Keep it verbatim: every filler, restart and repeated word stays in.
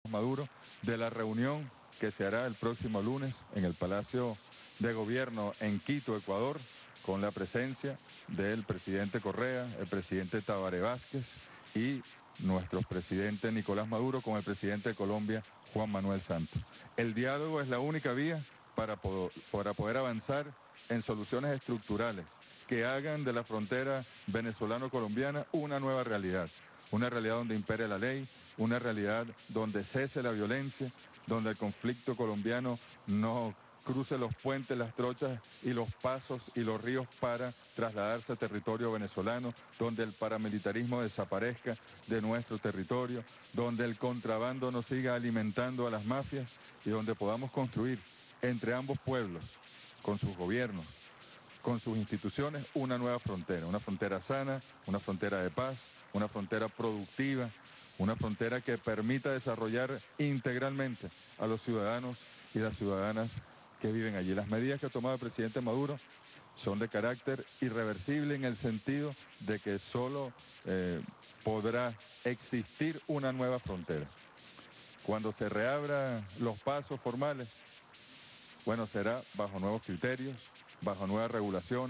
Maduro de la reunión que se hará el próximo lunes en el Palacio de Gobierno en Quito, Ecuador, con la presencia del presidente Correa, el presidente Tabaré Vázquez y nuestro presidente Nicolás Maduro con el presidente de Colombia, Juan Manuel Santos. El diálogo es la única vía para poder, para poder avanzar en soluciones estructurales que hagan de la frontera venezolano-colombiana una nueva realidad. Una realidad donde impere la ley, una realidad donde cese la violencia, donde el conflicto colombiano no cruce los puentes, las trochas y los pasos y los ríos para trasladarse a territorio venezolano, donde el paramilitarismo desaparezca de nuestro territorio, donde el contrabando no siga alimentando a las mafias y donde podamos construir entre ambos pueblos, con sus gobiernos, con sus instituciones, una nueva frontera, una frontera sana, una frontera de paz, una frontera productiva, una frontera que permita desarrollar integralmente a los ciudadanos y las ciudadanas que viven allí. Las medidas que ha tomado el presidente Maduro son de carácter irreversible en el sentido de que solo eh, podrá existir una nueva frontera. Cuando se reabran los pasos formales, bueno, será bajo nuevos criterios, bajo nueva regulación.